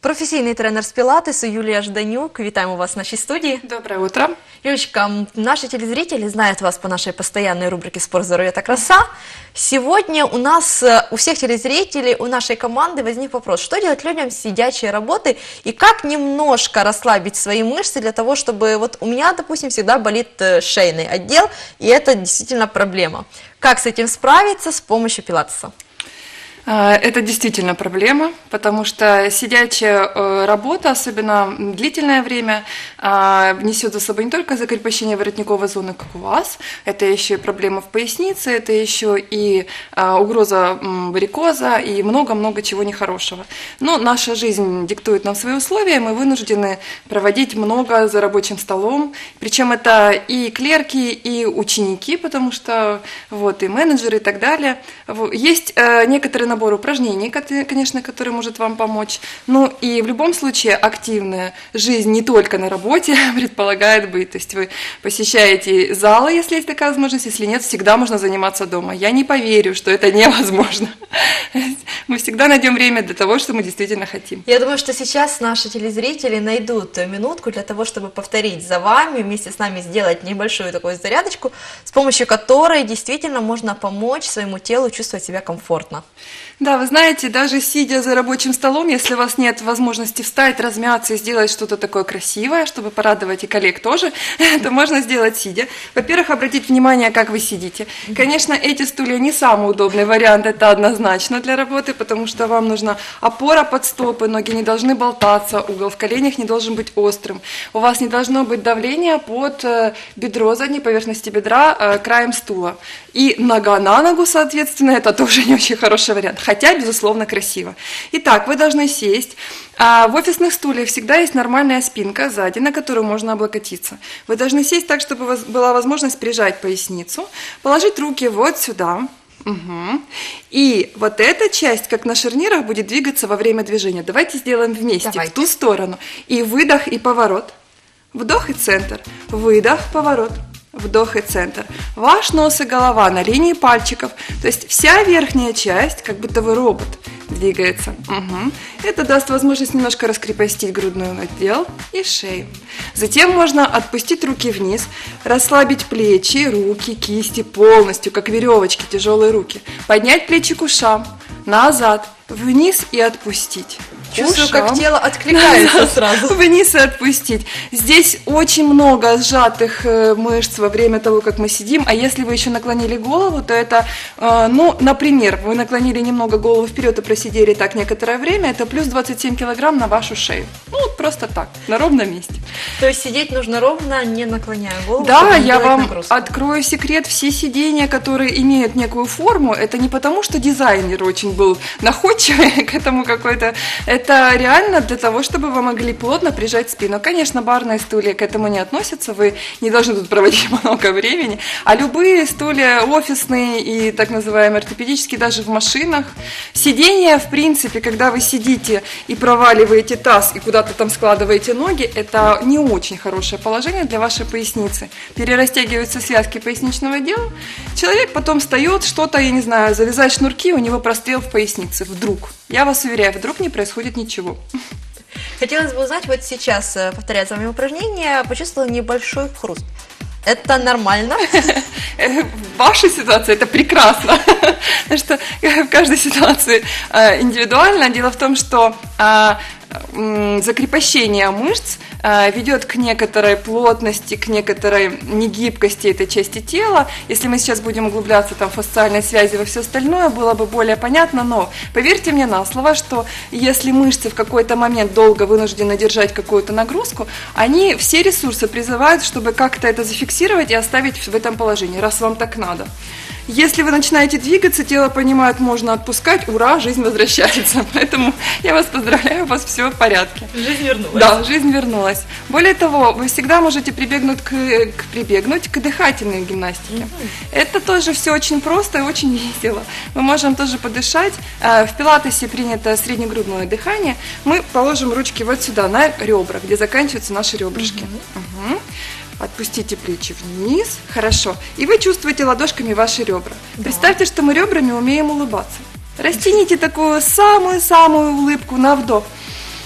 Професійний тренер з пилатесу Юлия Жданюк. Витаем вас в нашей студии. Доброе утро. Юлечка, наши телезрители знают вас по нашей постоянной рубрике «Спорт, здоровье, это краса». Сегодня у нас, у всех телезрителей, у нашей команды возник вопрос, что делать людям с сидячей работы и как немножко расслабить свои мышцы для того, чтобы, вот у меня, допустим, всегда болит шейный отдел, и это действительно проблема. Как с этим справиться с помощью пилатеса? Это действительно проблема, потому что сидячая работа, особенно длительное время, несет за собой не только закрепощение воротниковой зоны, как у вас, это еще и проблема в пояснице, это еще и угроза варикоза и много-много чего нехорошего. Но наша жизнь диктует нам свои условия, мы вынуждены проводить много за рабочим столом, причем это и клерки, и ученики, потому что вот, и менеджеры и так далее. Есть некоторые набор упражнений, конечно, который может вам помочь. Ну и в любом случае активная жизнь не только на работе предполагает быть. То есть вы посещаете залы, если есть такая возможность, если нет, всегда можно заниматься дома. Я не поверю, что это невозможно. Мы всегда найдем время для того, что мы действительно хотим. Я думаю, что сейчас наши телезрители найдут минутку для того, чтобы повторить за вами, вместе с нами сделать небольшую такую зарядочку, с помощью которой действительно можно помочь своему телу чувствовать себя комфортно. Да, вы знаете, даже сидя за рабочим столом, если у вас нет возможности встать, размяться и сделать что-то такое красивое, чтобы порадовать и коллег тоже, то можно сделать сидя. Во-первых, обратить внимание, как вы сидите. Конечно, эти стулья не самый удобный вариант, это однозначно для работы, потому что вам нужна опора под стопы, ноги не должны болтаться, угол в коленях не должен быть острым. У вас не должно быть давления под бедро, задней поверхности бедра краем стула. И нога на ногу, соответственно, это тоже не очень хороший вариант. Хотя, безусловно, красиво. Итак, вы должны сесть. В офисных стульях всегда есть нормальная спинка сзади, на которую можно облокотиться. Вы должны сесть так, чтобы у вас была возможность прижать поясницу, положить руки вот сюда. Угу. И вот эта часть, как на шарнирах, будет двигаться во время движения. Давайте сделаем вместе. Давайте. В ту сторону. И выдох, и поворот. Вдох и центр. Выдох, поворот. Вдох и центр. Ваш нос и голова на линии пальчиков, то есть вся верхняя часть, как будто вы робот, двигается. Угу. Это даст возможность немножко раскрепостить грудной отдел и шею. Затем можно отпустить руки вниз, расслабить плечи, руки, кисти полностью, как веревочки, тяжелые руки. Поднять плечи к ушам, назад, вниз и отпустить. Чувствую, как тело откликается сразу. Вниз и отпустить. Здесь очень много сжатых мышц во время того, как мы сидим. А если вы еще наклонили голову, то это, например, вы наклонили немного голову вперед и просидели так некоторое время, это плюс 27 килограмм на вашу шею. Ну, вот просто так, на ровном месте. То есть сидеть нужно ровно, не наклоняя голову. Да, я вам открою секрет. Все сидения, которые имеют некую форму, это не потому, что дизайнер очень был находчивый к этому какой-то... Это реально для того, чтобы вы могли плотно прижать спину. Конечно, барные стулья к этому не относятся, вы не должны тут проводить много времени, а любые стулья офисные и так называемые ортопедические, даже в машинах. Сидение, в принципе, когда вы сидите и проваливаете таз и куда-то там складываете ноги, это не очень хорошее положение для вашей поясницы. Перерастягиваются связки поясничного отдела, человек потом встает, что-то, я не знаю, завязать шнурки, у него прострел в пояснице. Вдруг. Я вас уверяю, вдруг не происходит ничего. Хотелось бы узнать, вот сейчас, повторяя за вами упражнение, почувствовала небольшой хруст. Это нормально? В вашей ситуации это прекрасно, потому что в каждой ситуации индивидуально. Дело в том, что закрепощение мышц ведет к некоторой плотности, к некоторой негибкости этой части тела. Если мы сейчас будем углубляться там, в фасциальной связи и во все остальное, было бы более понятно, но поверьте мне на слово, что если мышцы в какой-то момент долго вынуждены держать какую-то нагрузку, они все ресурсы призывают, чтобы как-то это зафиксировать и оставить в этом положении, раз вам так надо. Если вы начинаете двигаться, тело понимает, можно отпускать, ура, жизнь возвращается. Поэтому я вас поздравляю, у вас все в порядке. Жизнь вернулась. Да, жизнь вернулась. Более того, вы всегда можете прибегнуть к дыхательной гимнастике. Это тоже все очень просто и очень весело. Мы можем тоже подышать. В пилатесе принято среднегрудное дыхание. Мы положим ручки вот сюда, на ребра, где заканчиваются наши ребрышки. Угу. Отпустите плечи вниз, хорошо. И вы чувствуете ладошками ваши ребра. Да. Представьте, что мы ребрами умеем улыбаться. Растяните такую самую-самую улыбку на вдох.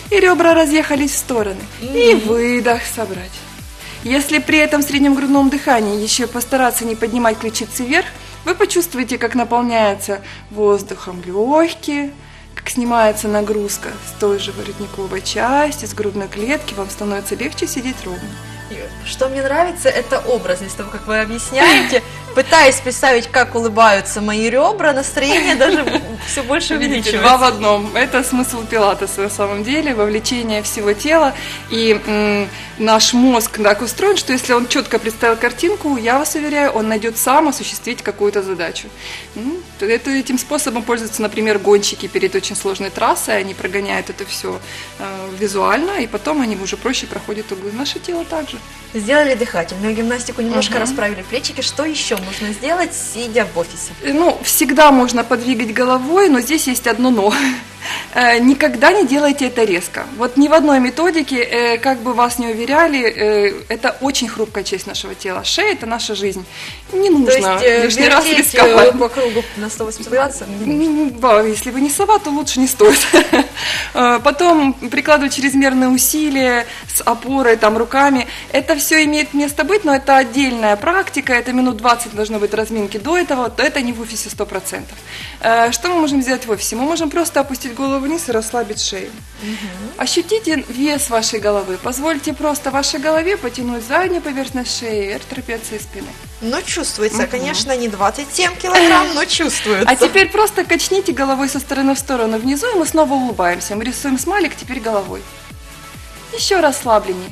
и ребра разъехались в стороны. И выдох, собрать. Если при этом среднем грудном дыхании еще постараться не поднимать ключицы вверх, вы почувствуете, как наполняются воздухом легкие, как снимается нагрузка с той же воротниковой части, с грудной клетки, вам становится легче сидеть ровно. Что мне нравится, это образность того, как вы объясняете. Пытаясь представить, как улыбаются мои ребра, настроение даже все больше Видите, увеличивается. 2 в 1. Это смысл пилатеса на самом деле, вовлечение всего тела. И наш мозг так устроен, что если он четко представил картинку, я вас уверяю, он найдет сам осуществить какую-то задачу. Этим способом пользуются, например, гонщики перед очень сложной трассой. Они прогоняют это все визуально, и потом они уже проще проходят углы. Наше тело также. Сделали дыхательную гимнастику, немножко расправили плечики. Что еще нужно сделать, сидя в офисе? Всегда можно подвигать головой, но здесь есть одно но. Никогда не делайте это резко. Вот ни в одной методике, как бы вас не уверяли, это очень хрупкая часть нашего тела. Шея – это наша жизнь. Не нужно лишний раз рисковать. По кругу на 180 градусов? Да, если вы не сова, то лучше не стоит. Потом прикладывать чрезмерные усилия с опорой, руками. Это все имеет место быть, но это отдельная практика, это минут 20 должно быть разминки до этого, то это не в офисе 100%. Что мы можем сделать в офисе? Мы можем просто опустить голову вниз и расслабить шею. Ощутите вес вашей головы, позвольте просто вашей голове потянуть заднюю поверхность шеи, трапеции спины. Чувствуется, конечно, не 27 килограмм, но чувствуется. А теперь просто качните головой со стороны в сторону внизу, и мы снова улыбаемся. Мы рисуем смайлик теперь головой. Еще расслабленнее.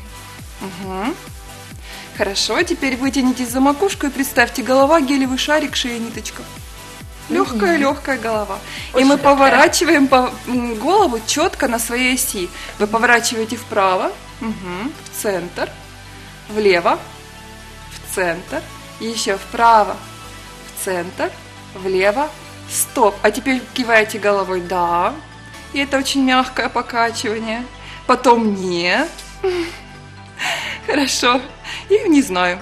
Хорошо, теперь вытянитесь за макушку и представьте, голова, гелевый шарик, шея, ниточка. Легкая голова. Очень и мы легкая. поворачиваем голову четко на своей оси. Вы поворачиваете вправо, в центр, влево, в центр, еще вправо, в центр, влево, стоп. А теперь киваете головой «да». И это очень мягкое покачивание. Потом «нет». Хорошо. И не знаю.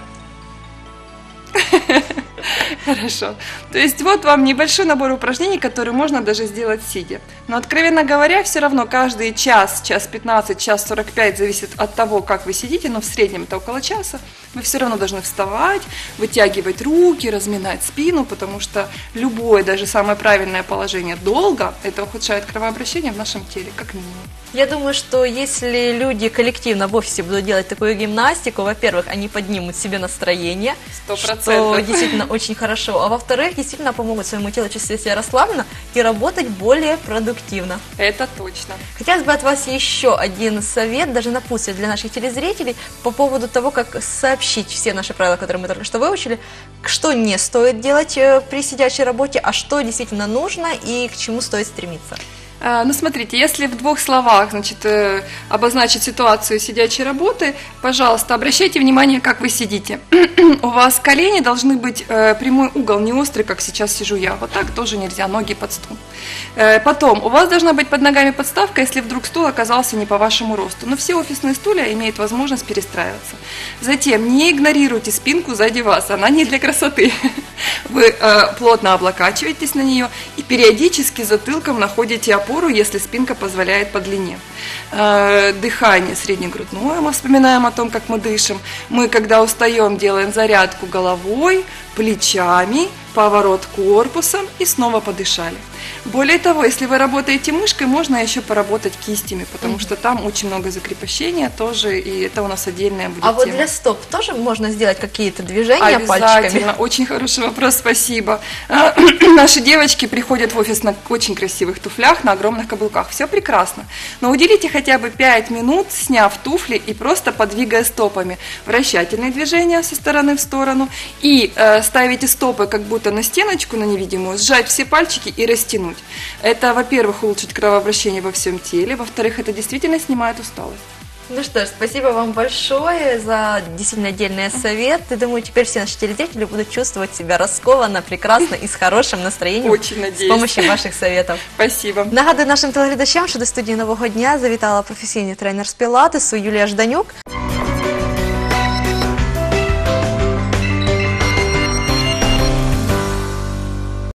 Хорошо. То есть вот вам небольшой набор упражнений, которые можно даже сделать сидя. Но, откровенно говоря, все равно каждый час 15, час 45 зависит от того, как вы сидите, но в среднем это около часа. Вы все равно должны вставать, вытягивать руки, разминать спину, потому что любое, даже самое правильное положение долго, это ухудшает кровообращение в нашем теле, как минимум. Я думаю, что если люди коллективно в офисе будут делать такую гимнастику, во-первых, они поднимут себе настроение, 100%. что действительно очень хорошо, а во-вторых, действительно помогут своему телу чувствовать себя расслабленно и работать более продуктивно. Это точно. Хотелось бы от вас еще один совет, даже напутствие для наших телезрителей по поводу того, как сообщить все наши правила, которые мы только что выучили, что не стоит делать при сидячей работе, а что действительно нужно и к чему стоит стремиться. Смотрите, если в 2 словах, обозначить ситуацию сидячей работы, пожалуйста, обращайте внимание, как вы сидите. У вас колени должны быть прямой угол, не острый, как сейчас сижу я. Вот так тоже нельзя, ноги под стул. Потом, у вас должна быть под ногами подставка, если вдруг стул оказался не по вашему росту. Но все офисные стулья имеют возможность перестраиваться. Затем, не игнорируйте спинку сзади вас, она не для красоты. Вы плотно облокачиваетесь на нее и периодически затылком находите опору, если спинка позволяет по длине. Дыхание среднегрудное, мы вспоминаем о том, как мы дышим. Мы, когда устаем, делаем зарядку головой, плечами, поворот корпусом и снова подышали. Более того, если вы работаете мышкой, можно еще поработать кистями, потому что там очень много закрепощения тоже, и это у нас отдельная будет тема. Вот тема. для стоп тоже можно сделать какие-то движения Обязательно. пальчиками? Очень хороший вопрос, спасибо. Наши девочки приходят в офис на очень красивых туфлях, на огромных каблуках. Все прекрасно. Но уделите хотя бы 5 минут, сняв туфли и просто подвигая стопами. Вращательные движения со стороны в сторону. И ставите стопы как будто на стеночку, на невидимую, сжать все пальчики и растянуть. Это, во-первых, улучшит кровообращение во всем теле. Во-вторых, это действительно снимает усталость. Ну что ж, спасибо вам большое за действительно отдельный совет. И думаю, теперь все наши телезрители будут чувствовать себя раскованно, прекрасно и с хорошим настроєнням. Очень надеюсь. З помощью ваших советів. Спасибо. Нагадую нашим телеглядачам, що до студії «Нового дня» завітала професійний тренер з пілатесу Юлія Жданюк.